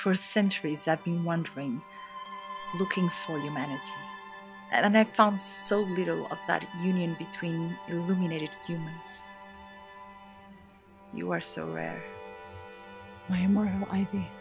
For centuries I've been wandering, looking for humanity. And I found so little of that union between illuminated humans. You are so rare. My immortal ivy.